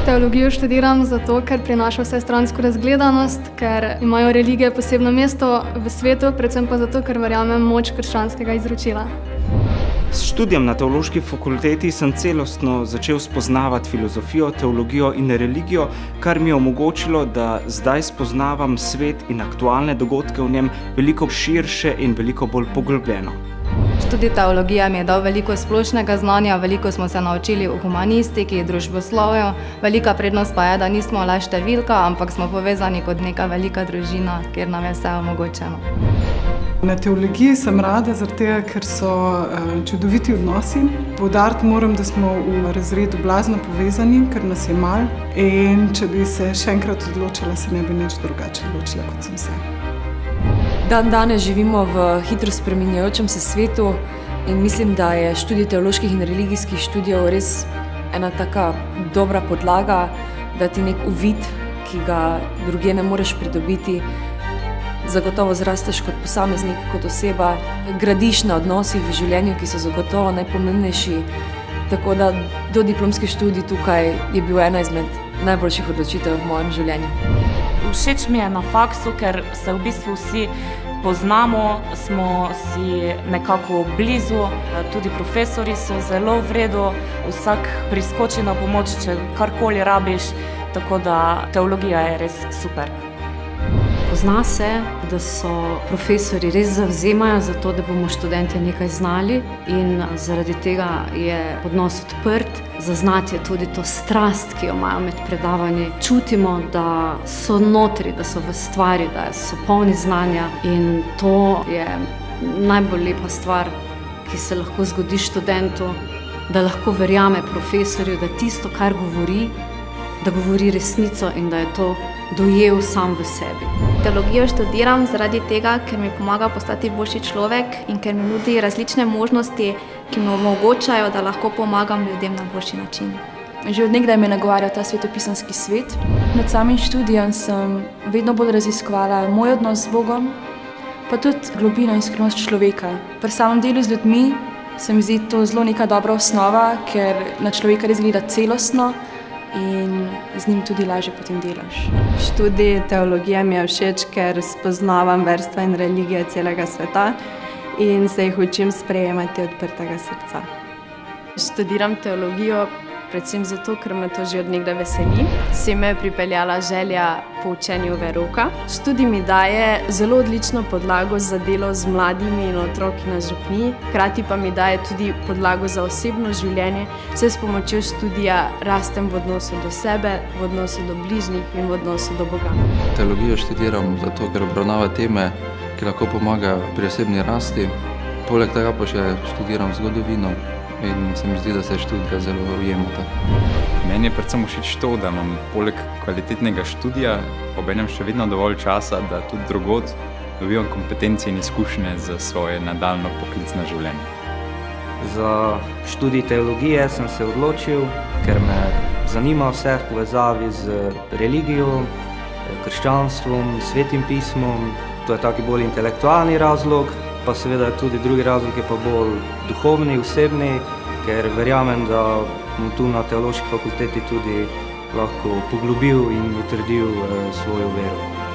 Teologijo študiram zato, ker prinaša vsestransko razgledanost, ker imajo religije posebno mesto v svetu, predvsem pa zato, ker verjamem moč krščanskega izročila. S študijem na teološki fakulteti sem celostno začel spoznavati filozofijo, teologijo in religijo, kar mi je omogočilo, da zdaj spoznavam svet in aktualne dogodke v njem veliko širše in veliko bolj poglobljeno. Študij teologije mi je dal veliko splošnega znanja, veliko smo se naučili o humanistiki, družboslovju. Velika prednost pa je, da nismo le številka, ampak smo povezani kot neka velika družina, kjer nam je vse omogočeno. Na teologiji sem rada, tega, ker so čudoviti odnosi. Poudariti moram, da smo v razredu blazno povezani, ker nas je malo. In če bi se še enkrat odločila, se ne bi nič drugače odločila, kot sem se. Danes živimo v hitro spreminjajočem se svetu in mislim, da je študij teoloških in religijskih študijev res ena taka dobra podlaga, da ti nek uvid, ki ga drugje ne moreš pridobiti, zagotovo zrasteš kot posameznik, kot oseba, gradiš na odnosih v življenju, ki so zagotovo najpomembnejši. Tako da dodiplomski študij tukaj je bil ena izmed najboljših odločitev v mojem življenju. Všeč mi je na faksu, ker se v bistvu vsi poznamo, smo si nekako blizu, tudi profesori so zelo v redu, vsak priskoči na pomoč, če karkoli rabiš, tako da teologija je res super. Pozna se, da so profesori res zavzemajo za to, da bomo študentje nekaj znali in zaradi tega je odnos odprt. Zaznati je tudi to strast, ki jo imajo med predavanji. Čutimo, da so notri, da so v stvari, da so polni znanja in to je najbolj lepa stvar, ki se lahko zgodi študentu, da lahko verjame profesorju, da tisto, kar govori, da govori resnico in da je to dojel sam v sebi. Teologijo študiram zaradi tega, ker mi pomaga postati boljši človek in ker mi nudi različne možnosti, ki mi omogočajo, da lahko pomagam ljudem na boljši način. Že od nekdaj me nagovarja ta svetopisanski svet. Med samim študijem sem vedno bolj raziskovala moj odnos z Bogom, pa tudi globino in iskrenost človeka. Pri samem delu z ljudmi se mi zdi to zelo neka dobra osnova, ker na človeka res gleda celostno in z njim tudi lažje potem delaš. Študij teologije mi je všeč, ker spoznavam verstva in religije celega sveta in se jih učim sprejemati odprtega srca. Študiram teologijo predvsem zato, ker me to že od nekdaj veseli. Sem me pripeljala želja po učenju verouka. Študij mi daje zelo odlično podlago za delo z mladimi in otroki na župniji, hkrati pa mi daje tudi podlago za osebno življenje, saj s pomočjo študija rastem v odnosu do sebe, v odnosu do bližnjih in v odnosu do Boga. Teologijo študiram zato, ker obravnava teme, ki lahko pomagajo pri osebni rasti. Poleg tega pa še študiram zgodovino in se mi zdi, da se študija zelo ujemata. Meni je predvsem všeč to, da imam poleg kvalitetnega študija obenem še vedno dovolj časa, da tudi drugod dobivam kompetencije in izkušnje za svoje nadaljnje poklicno življenje. Za študij teologije sem se odločil, ker me zanima vse v povezavi z religijo, krščanstvom, svetim pismom. To je taki bolj intelektualni razlog, pa seveda tudi drugi razlog je pa bolj duhovni, osebni, ker verjamem, da bom tu na teološki fakulteti tudi lahko poglobil in utrdil svojo vero.